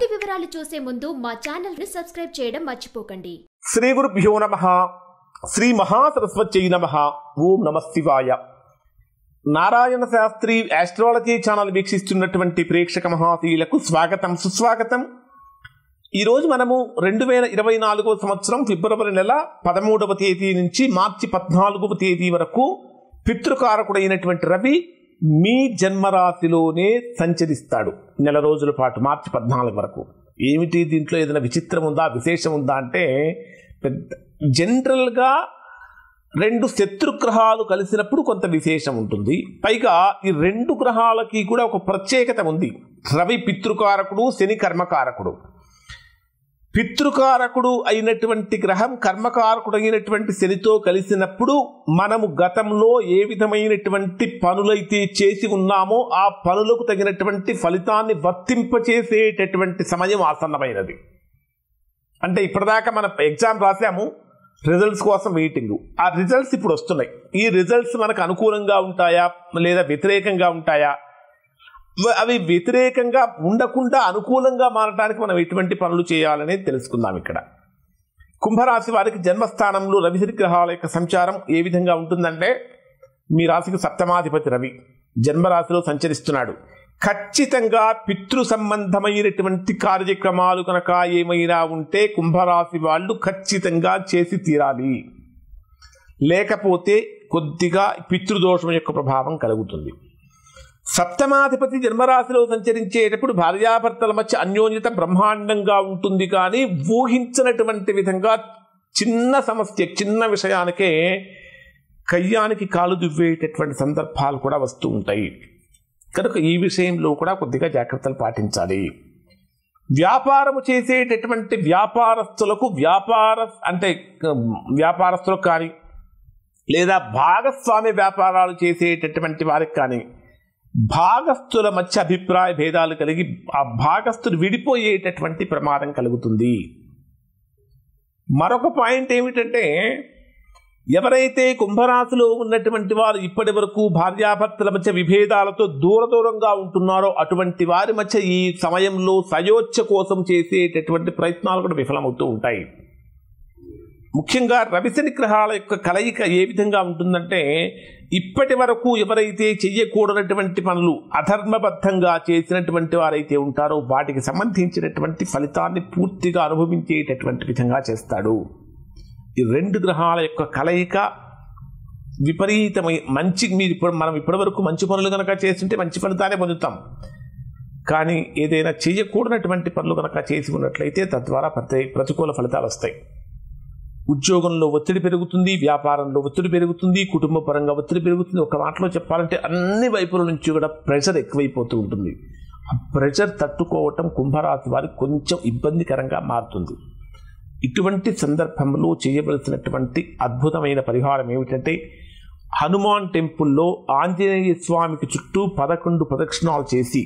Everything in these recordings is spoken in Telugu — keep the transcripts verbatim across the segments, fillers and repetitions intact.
పూర్తి వివరాలు చూసే ముందు మా ఛానల్ ని సబ్స్క్రైబ్ చేయడం మర్చిపోకండి. శ్రీ గురుభ్యో నమః. శ్రీ మహాసరస్వత్యై నమః. ఓం నమః శివాయ. నారాయణ శాస్త్రి ఆస్ట్రాలజీ ఛానల్ వీక్షిస్తున్నటువంటి ప్రేక్షక మహాశీలకు స్వాగతం, సుస్వాగతం. ఈరోజు మనము రెండు వేల ఇరవై నాలుగవ సంవత్సరం ఫిబ్రవరి నెల పదమూడవ తేదీ నుంచి మార్చి పద్నాలుగవ తేదీ వరకు పితృకారకుడైనటువంటి రవి మీ జన్మరాశిలోనే సంచరిస్తాడు నెల రోజుల పాటు, మార్చి పద్నాలుగు వరకు. ఏమిటి దీంట్లో ఏదైనా విచిత్రం ఉందా, విశేషం ఉందా అంటే, పెద్ద జనరల్గా రెండు శత్రుగ్రహాలు కలిసినప్పుడు కొంత విశేషం ఉంటుంది. పైగా ఈ రెండు గ్రహాలకి కూడా ఒక ప్రత్యేకత ఉంది. రవి పితృకారకుడు, శని కర్మకారకుడు. పితృకారకుడు అయినటువంటి గ్రహం కర్మకారకుడు అయినటువంటి శనితో కలిసినప్పుడు మనము గతంలో ఏ విధమైనటువంటి పనులైతే చేసి ఉన్నామో ఆ పనులకు తగినటువంటి ఫలితాన్ని వర్తింపచేసేటటువంటి సమయం ఆసన్నమైనది. అంటే ఇప్పటిదాకా మనం ఎగ్జామ్ రాసాము, రిజల్ట్స్ కోసం వెయిటింగ్. ఆ రిజల్ట్స్ ఇప్పుడు వస్తున్నాయి. ఈ రిజల్ట్స్ మనకు అనుకూలంగా ఉంటాయా లేదా వ్యతిరేకంగా ఉంటాయా? అవి వ్యతిరేకంగా ఉండకుండా అనుకూలంగా మారడానికి మనం ఎటువంటి పనులు చేయాలనేది తెలుసుకుందాం. ఇక్కడ కుంభరాశి వారికి జన్మస్థానంలో రవిశని గ్రహాల యొక్క సంచారం ఏ విధంగా ఉంటుందంటే, మీ రాశికి సప్తమాధిపతి రవి జన్మరాశిలో సంచరిస్తున్నాడు. ఖచ్చితంగా పితృ సంబంధమైనటువంటి కార్యక్రమాలు కనుక ఏమైనా ఉంటే కుంభరాశి వాళ్ళు ఖచ్చితంగా చేసి తీరాలి, లేకపోతే కొద్దిగా పితృదోషం యొక్క ప్రభావం కలుగుతుంది. సప్తమాధిపతి జన్మరాశిలో సంచరించేటప్పుడు భార్యాభర్తల మధ్య అన్యోన్యత బ్రహ్మాండంగా ఉంటుంది. కానీ ఊహించినటువంటి విధంగా చిన్న సమస్య, చిన్న విషయానికే కయ్యానికి కాలు దువ్వేటటువంటి సందర్భాలు కూడా వస్తూ ఉంటాయి. కనుక ఈ విషయంలో కూడా కొద్దిగా జాగ్రత్తలు పాటించాలి. వ్యాపారము చేసేటటువంటి వ్యాపారస్తులకు, వ్యాపార అంటే వ్యాపారస్తులకు కానీ లేదా భాగస్వామ్య వ్యాపారాలు చేసేటటువంటి వారికి కానీ భాగస్థుల మధ్య అభిప్రాయ భేదాలు కలిగి ఆ భాగస్థులు విడిపోయేటటువంటి ప్రమాదం కలుగుతుంది. మరొక పాయింట్ ఏమిటంటే, ఎవరైతే కుంభరాశిలో ఉన్నటువంటి వారు ఇప్పటి వరకు భార్యాభర్తల మధ్య విభేదాలతో దూర దూరంగా ఉంటున్నారో అటువంటి వారి మధ్య ఈ సమయంలో సయోచ్ఛ కోసం చేసేటటువంటి ప్రయత్నాలు కూడా విఫలమవుతూ ఉంటాయి. ముఖ్యంగా రవిశని గ్రహాల యొక్క కలయిక ఏ విధంగా ఉంటుందంటే, ఇప్పటి వరకు ఎవరైతే చెయ్యకూడనటువంటి పనులు అధర్మబద్ధంగా చేసినటువంటి వారైతే ఉంటారో వాటికి సంబంధించినటువంటి ఫలితాన్ని పూర్తిగా అనుభవించేటటువంటి విధంగా చేస్తాడు. ఈ రెండు గ్రహాల యొక్క కలయిక విపరీతమై మంచి, మీరు ఇప్పుడు మనం ఇప్పటి వరకు మంచి పనులు కనుక చేస్తుంటే మంచి ఫలితాన్ని పొందుతాం. కానీ ఏదైనా చేయకూడనటువంటి పనులు కనుక చేసి ఉన్నట్లయితే తద్వారా ప్రతి ప్రతికూల ఫలితాలు వస్తాయి. ఉద్యోగంలో ఒత్తిడి పెరుగుతుంది, వ్యాపారంలో ఒత్తిడి పెరుగుతుంది, కుటుంబ పరంగా ఒత్తిడి పెరుగుతుంది. ఒక మాటలో చెప్పాలంటే అన్ని వైపుల నుంచి కూడా ప్రెషర్ ఎక్కువైపోతూ ఉంటుంది. ఆ ప్రెషర్ తట్టుకోవటం కుంభరాశి వారికి కొంచెం ఇబ్బందికరంగా మారుతుంది. ఇటువంటి సందర్భంలో చేయవలసినటువంటి అద్భుతమైన పరిహారం ఏమిటంటే, హనుమాన్ టెంపుల్లో ఆంజనేయ స్వామికి చుట్టూ పదకొండు ప్రదక్షిణాలు చేసి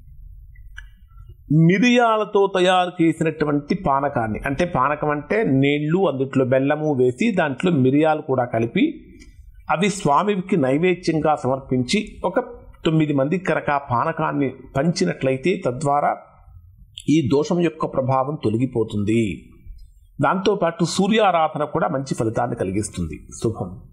మిరియాలతో తయారు చేసినటువంటి పానకాన్ని, అంటే పానకం అంటే నీళ్లు, అందుట్లో బెల్లము వేసి దాంట్లో మిరియాలు కూడా కలిపి అవి స్వామికి నైవేద్యంగా సమర్పించి ఒక తొమ్మిది మంది కనుక పానకాన్ని పంచినట్లయితే తద్వారా ఈ దోషం యొక్క ప్రభావం తొలగిపోతుంది. దాంతోపాటు సూర్యారాధన కూడా మంచి ఫలితాన్ని కలిగిస్తుంది. శుభం.